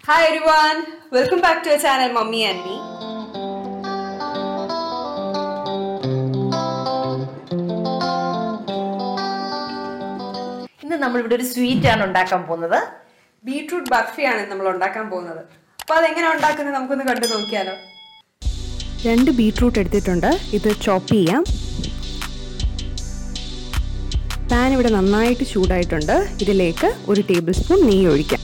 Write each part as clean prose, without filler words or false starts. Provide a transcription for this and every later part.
Hi everyone, welcome back to our channel Mummy and Me. ഇന്ന് നമ്മൾ ഇവിടെ ഒരു സ്വീറ്റ് ആണ് ഉണ്ടാക്കാൻ പോകുന്നത്. ബീട്രൂട്ട് ബർഫി ആണ് നമ്മൾ ഉണ്ടാക്കാൻ പോകുന്നത്. അപ്പോൾ അതെങ്ങനെ ഉണ്ടാക്കുന്നത് നമുക്കൊന്ന് കണ്ടു നോക്കിയാലോ. 2 ബീട്രൂട്ട് എടുത്തിട്ടുണ്ട്. ഇത് ചോപ്പ് ചെയ്യാം. പാൻ ഇവിടെ നന്നായിട്ട് ചൂടായിട്ടുണ്ട്. ഇതിലേക്ക് 1 ടേബിൾ സ്പൂൺ നെയ്യ് ഒഴിക്കാം.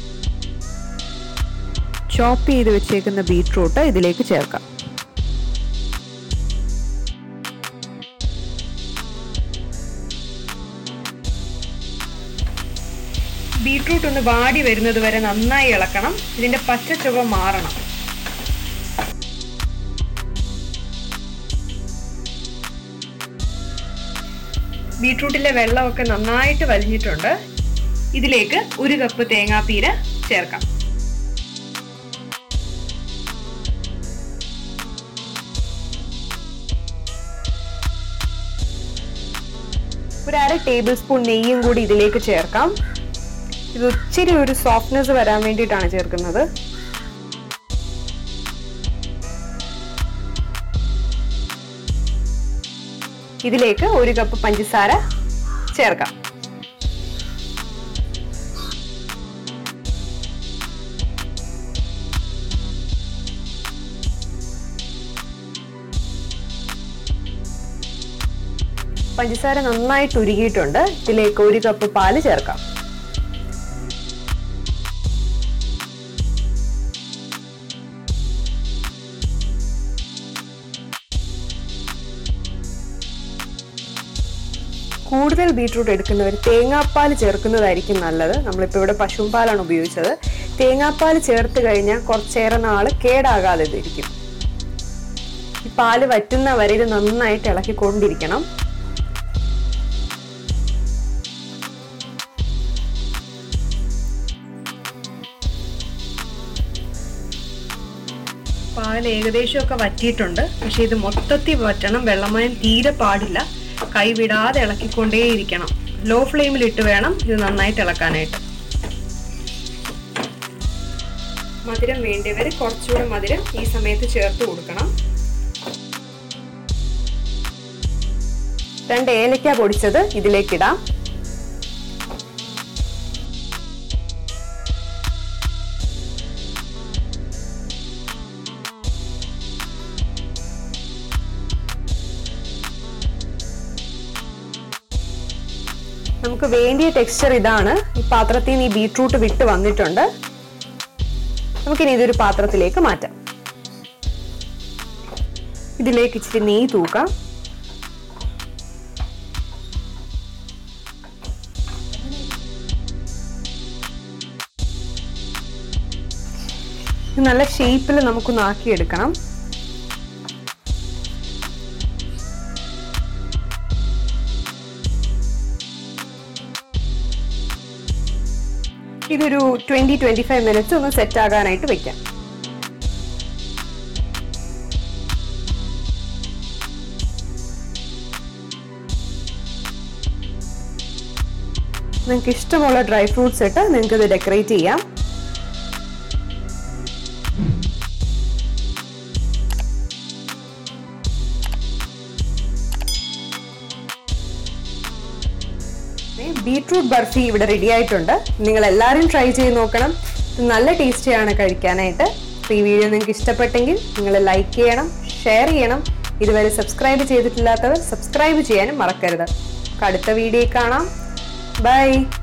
ചോപ്പ് ചെയ്ത് വെച്ചേക്കുന്ന ബീട്രൂട്ട് ഇതിലേക്ക് ചേർക്കാം. ബീട്രൂട്ട് ഒന്ന് വാടി വരുന്നത് വരെ നന്നായി ഇളക്കണം. ഇതിന്റെ പച്ച ചുവ മാറണം. ബീട്രൂട്ടിലെ വെള്ളമൊക്കെ നന്നായിട്ട് വലിഞ്ഞിട്ടുണ്ട്. ഇതിലേക്ക് 1 കപ്പ് തേങ്ങാപ്പീര ചേർക്കാം. ഒരു 1/2 ടേബിൾ സ്പൂൺ നെയ്യും കൂടി ഇതിലേക്ക് ചേർക്കാം. ഇത് ഇച്ചിരി ഒരു സോഫ്റ്റ്നെസ് വരാൻ വേണ്ടിയിട്ടാണ് ചേർക്കുന്നത്. ഇതിലേക്ക് 1 കപ്പ് പഞ്ചസാര ചേർക്കാം. പഞ്ചസാര നന്നായിട്ട് ഉരുകിയിട്ടുണ്ട്. ഇതിലേക്ക് 1 കപ്പ് പാല് ചേർക്കാം. കൂടുതൽ ബീട്രൂട്ട് എടുക്കുന്നവർ തേങ്ങാപ്പാൽ ചേർക്കുന്നതായിരിക്കും നല്ലത്. നമ്മളിപ്പോൾ ഇവിടെ പശുവും പാലാണ് ഉപയോഗിച്ചത്. തേങ്ങാപ്പാൽ ചേർത്ത് കഴിഞ്ഞാൽ കുറച്ചേറെ നാൾ കേടാകാതെ ഇരിക്കും. ഈ പാല് വറ്റുന്ന വരെ ഇത് നന്നായിട്ട് ഇളക്കിക്കൊണ്ടിരിക്കണം. പാൽ ഏകദേശമൊക്കെ വറ്റിയിട്ടുണ്ട്. പക്ഷെ ഇത് മൊത്തത്തിൽ വറ്റണം. വെള്ളമയം തീരെ പാടില്ല. കൈവിടാതെ ഇളക്കിക്കൊണ്ടേയിരിക്കണം. ലോ ഫ്ലെയിമിലിട്ട് വേണം ഇത് നന്നായിട്ട് ഇളക്കാനായിട്ട്. മധുരം വേണ്ടിയവർ കുറച്ചുകൂടെ മധുരം ഈ സമയത്ത് ചേർത്ത് കൊടുക്കണം. 2 ഏലക്ക പൊടിച്ചത് ഇതിലേക്കിടാം. നമുക്ക് വേണ്ടിയ ടെക്സ്ചർ ഇതാണ്. ഈ പാത്രത്തിൽ നിന്ന് ഈ ബീട്രൂട്ട് വിട്ട് വന്നിട്ടുണ്ട്. നമുക്കിനി ഇതൊരു പാത്രത്തിലേക്ക് മാറ്റാം. ഇതിലേക്ക് ഇച്ചിരി നെയ്യ് തൂക്കാം. നല്ല ഷേപ്പിൽ നമുക്കൊന്ന് ആക്കിയെടുക്കണം. ഇതൊരു 20-25 മിനിറ്റ്സ് ഒന്ന് സെറ്റ് ആകാനായിട്ട് വെക്കാം. നിങ്ങൾക്ക് ഇഷ്ടമുള്ള ഡ്രൈ ഫ്രൂട്ട്സ് ഇട്ട് നിങ്ങൾക്ക് ഇത് ഡെക്കറേറ്റ് ചെയ്യാം. ബീട്രൂട്ട് ബർഫി ഇവിടെ റെഡി ആയിട്ടുണ്ട്. നിങ്ങൾ എല്ലാവരും ട്രൈ ചെയ്ത് നോക്കണം. നല്ല ടേസ്റ്റിയാണ് കഴിക്കാനായിട്ട്. ഈ വീഡിയോ നിങ്ങൾക്ക് ഇഷ്ടപ്പെട്ടെങ്കിൽ നിങ്ങൾ ലൈക്ക് ചെയ്യണം, ഷെയർ ചെയ്യണം. ഇതുവരെ സബ്സ്ക്രൈബ് ചെയ്തിട്ടില്ലാത്തവർ സബ്സ്ക്രൈബ് ചെയ്യാനും മറക്കരുത്. അടുത്ത വീഡിയോ കാണാം. ബൈ.